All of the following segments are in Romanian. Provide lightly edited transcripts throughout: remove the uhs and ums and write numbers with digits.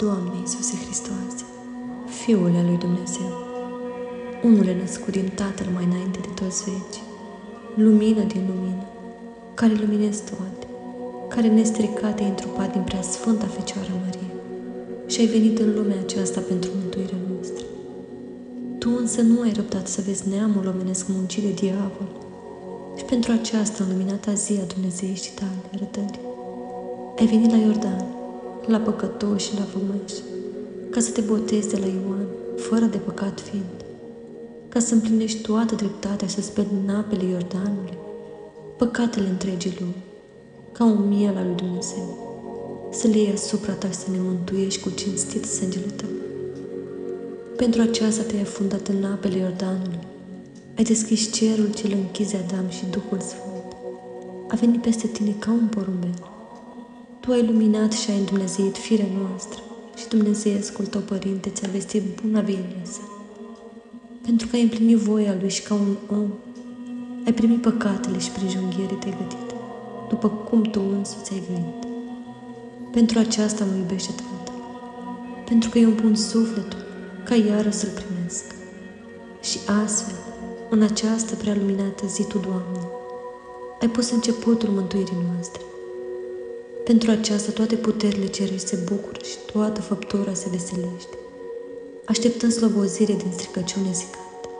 Doamne Iisuse Hristoase, Fiul al lui Dumnezeu, unul născut din Tatăl mai înainte de toți veci, lumină din lumină, care luminezi toate, care nestricat te-ai întrupat din Preasfânta Fecioară Marie și ai venit în lumea aceasta pentru mântuirea noastră. Tu însă nu ai răbdat să vezi neamul omenesc muncit de diavol și pentru aceasta, în luminata zi a dumnezeieștii tale arătări, ai venit la Iordan, la păcătoși și la vămăși, ca să te botezi de la Ioan, fără de păcat fiind, ca să împlinești toată dreptatea și să speli în apele Iordanului păcatele întregii lumi, ca un miel al lui Dumnezeu, să le iei asupra ta și să ne mântuiești cu cinstit sângele tău. Pentru aceasta te-ai afundat în apele Iordanului, ai deschis cerul cel închis de Adam și Duhul Sfânt a venit peste tine ca un porumbel. Tu ai luminat și ai îndumnezeit firea noastră și Dumnezeiescul tău, Părinte, ți-a vestit buna viață sa. Pentru că ai împlinit voia Lui și ca un om ai primit păcatele și prejunghierii te-ai gătit, după cum tu însuți ai venit. Pentru aceasta mă iubește Tatăl, pentru că eu îmi pun sufletul ca iară să-L primesc. Și astfel, în această prea luminată zi, Tu, Doamne, ai pus începutul mântuirii noastre. Pentru aceasta toate puterile cerești se bucură și toată făptura se veselește, așteptând slobozire din stricăciune zicând: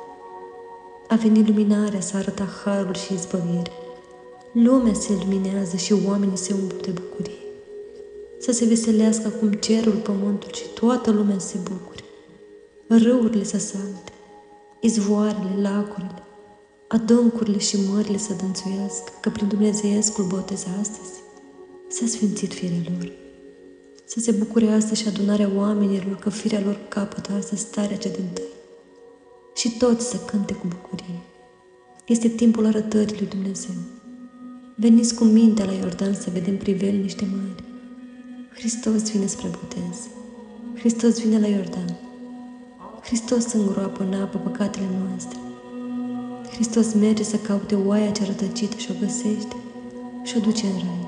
a venit luminarea, să arăta harul și izbăvire. Lumea se luminează și oamenii se umplu de bucurie. Să se veselească acum cerul, pământul și toată lumea să se bucure. Râurile să salte, izvoarele, lacurile, adâncurile și mările să dănțuiască, că prin Dumnezeiescul botez astăzi s-a sfințit firea lor. Să se bucure astăzi și adunarea oamenilor, că firea lor capătă astăzi starea cea din-tâi. Și toți să cânte cu bucurie. Este timpul arătării lui Dumnezeu. Veniți cu mintea la Iordan să vedem priveli niște mari. Hristos vine spre botez. Hristos vine la Iordan. Hristos îngroapă în apă păcatele noastre. Hristos merge să caute oaia cea rătăcită și o găsește și o duce în rai.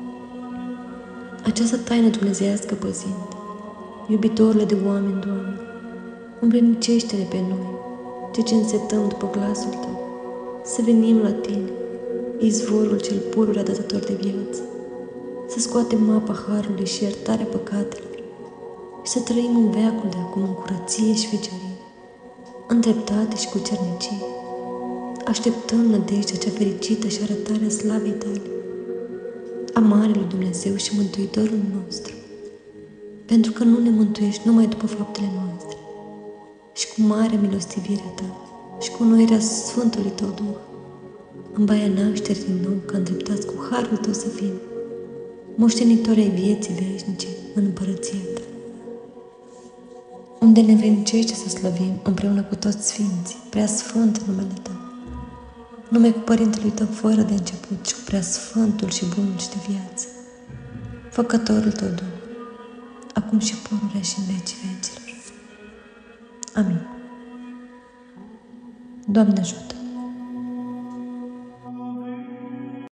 Această taină dumnezeiască păzind, iubitorile de oameni, Doamne, împlinicește-ne pe noi, ce însetăm după glasul Tău, să venim la Tine, izvorul cel pururea dătător de viață, să scoatem apa harului și iertarea păcatelor și să trăim în veacul de acum în curăție și feciorie, în dreptate și cu cernicie. Așteptăm nădejdea cea fericită și arătarea slavei Tale, a Marelui Dumnezeu și Mântuitorul nostru, pentru că nu ne mântuiești numai după faptele noastre, și cu mare milostivirea Ta și cu înnoirea Sfântului Tău Duh, în baia nașterii din nou, ca îndreptați cu harul Tău să fim, moștenitori ai vieții veșnice în împărăția Ta, unde ne vencește să slăvim împreună cu toți sfinții, prea sfânt numele Tău, nume cu Părintelui Tău fără de început și cu prea sfântul și bunul și de viață, Făcătorul Tău Duh, acum și pururea și în vecii vecilor. Amin. Doamne ajută!